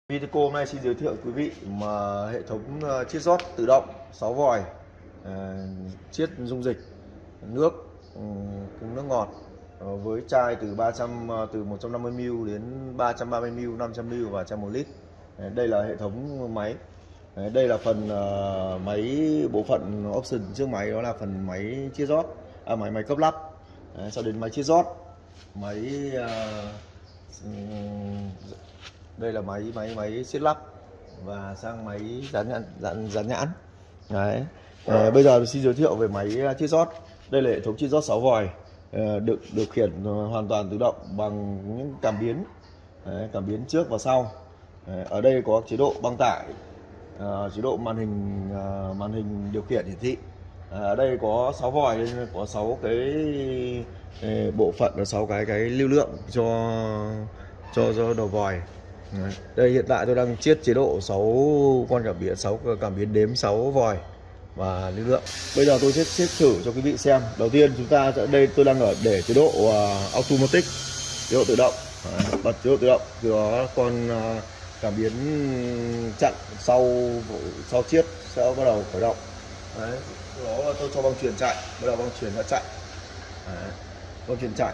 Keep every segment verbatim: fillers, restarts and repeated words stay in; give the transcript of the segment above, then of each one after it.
Video hôm nay xin giới thiệu quý vị mà hệ thống chiết rót tự động sáu vòi, chiết dung dịch nước cùng nước ngọt với chai từ ba trăm từ một trăm năm mươi mi li lít đến ba trăm ba mươi mi li lít, năm trăm mi li lít và một trăm lít. Đây là hệ thống máy. Đây là phần máy, bộ phận option trước máy, đó là phần máy chiết rót, à, máy máy cấp lắp. Sau đến máy chiết rót, máy đây là máy máy máy chiết lắp và sang máy dán nhãn dán, dán nhãn. Đấy. À, bây giờ xin giới thiệu về máy chiết rót. Đây là hệ thống chiết rót sáu vòi, à, được điều khiển hoàn toàn tự động bằng những cảm biến, Đấy, cảm biến trước và sau. Đấy, ở đây có chế độ băng tải, à, chế độ màn hình, à, màn hình điều khiển hiển thị. À, ở đây có sáu vòi, có sáu cái bộ phận và sáu cái cái lưu lượng cho cho cho đầu vòi. Đấy. Đây hiện tại tôi đang chiết chế độ sáu con cảm biến, sáu cảm biến đếm sáu vòi và lưu lượng. Bây giờ tôi sẽ chiết thử cho quý vị xem. Đầu tiên chúng ta sẽ, đây tôi đang ở để chế độ uh, automatic, chế độ tự động. Đấy, bật chế độ tự động, từ đó con uh, cảm biến chặn sau sau chiết sẽ bắt đầu khởi động. Đấy, sau đó là tôi cho băng chuyền chạy, bắt đầu băng chuyền đã chạy. Đấy, băng chuyền chạy.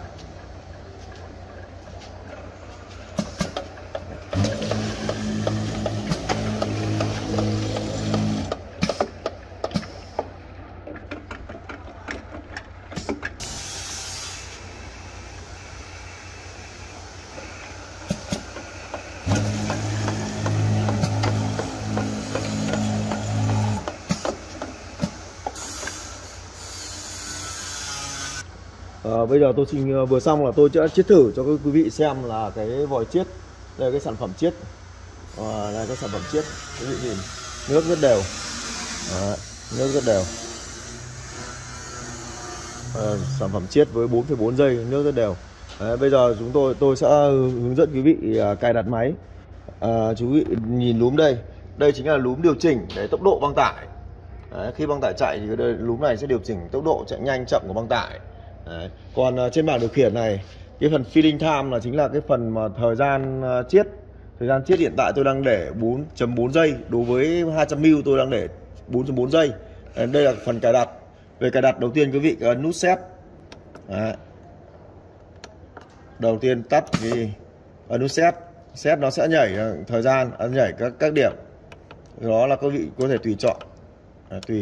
À, bây giờ tôi xin vừa xong là tôi sẽ chiết thử cho quý vị xem là cái vòi chiết. Đây là cái sản phẩm chiết, à, đây là cái sản phẩm chiết. Quý vị nhìn nước rất đều, à, nước rất đều. À, sản phẩm chiết với bốn phẩy bốn giây, nước rất đều. Đấy, bây giờ chúng tôi tôi sẽ hướng dẫn quý vị à, cài đặt máy. À, chú vị nhìn núm đây, đây chính là núm điều chỉnh để tốc độ băng tải. Đấy, khi băng tải chạy thì cái núm này sẽ điều chỉnh tốc độ chạy nhanh chậm của băng tải. Đấy. Còn uh, trên bảng điều khiển này, cái phần filling time là chính là cái phần mà thời gian uh, chiết. Thời gian chiết hiện tại tôi đang để bốn phẩy bốn giây, đối với hai trăm mi li lít tôi đang để bốn phẩy bốn giây. Đấy, đây là phần cài đặt. Về cài đặt, đầu tiên quý vị ấn nút set. Đấy. Đầu tiên tắt thì ấn nút set. Set nó sẽ nhảy thời gian, ấn nhảy các các điểm. Đó là quý vị có thể tùy chọn. Đấy, tùy.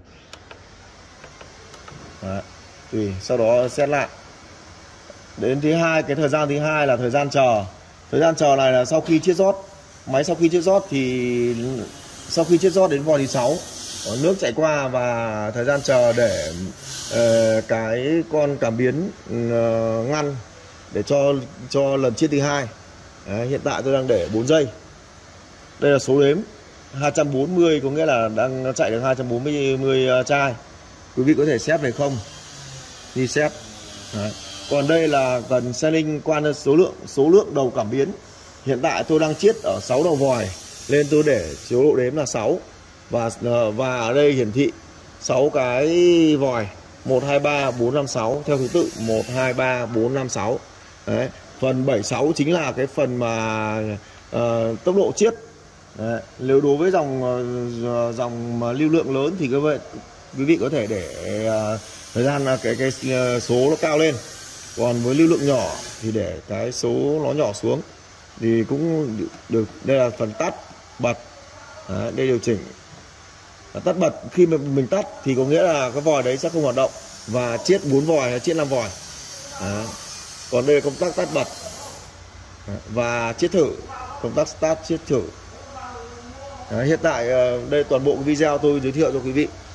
Đấy. Tùy, sau đó set lại. Đến thứ hai, cái thời gian thứ hai là thời gian chờ. Thời gian chờ này là sau khi chiết rót. Máy sau khi chiết rót thì sau khi chiết rót đến vòi thứ sáu, nước chạy qua và thời gian chờ để uh, cái con cảm biến uh, ngăn để cho cho lần chiết thứ hai. Đấy, hiện tại tôi đang để bốn giây. Đây là số đếm hai trăm bốn mươi, có nghĩa là đang chạy được hai trăm bốn mươi chai. Quý vị có thể set này không? Đi set. Đấy. Còn đây là cần setting quan số lượng số lượng đầu cảm biến. Hiện tại tôi đang chiết ở sáu đầu vòi nên tôi để chế độ đếm là sáu, và và ở đây hiển thị sáu cái vòi một hai ba bốn năm sáu theo thứ tự một hai ba bốn năm sáu. Đấy. Phần bảy sáu chính là cái phần mà uh, tốc độ chiết. Đấy. Nếu đối với dòng uh, dòng uh, lưu lượng lớn thì các bạn quý vị có thể để uh, thời gian cái cái số nó cao lên, còn với lưu lượng nhỏ thì để cái số nó nhỏ xuống thì cũng được. Đây là phần tắt bật. Đấy, đây điều chỉnh tắt bật. Khi mà mình tắt thì có nghĩa là cái vòi đấy sẽ không hoạt động và chiết bốn vòi hay chiết năm vòi. Đấy. Còn đây là công tắc tắt bật. Đấy. Và chiết thử, công tắc start chiết thử. Đấy, hiện tại đây toàn bộ video tôi giới thiệu cho quý vị.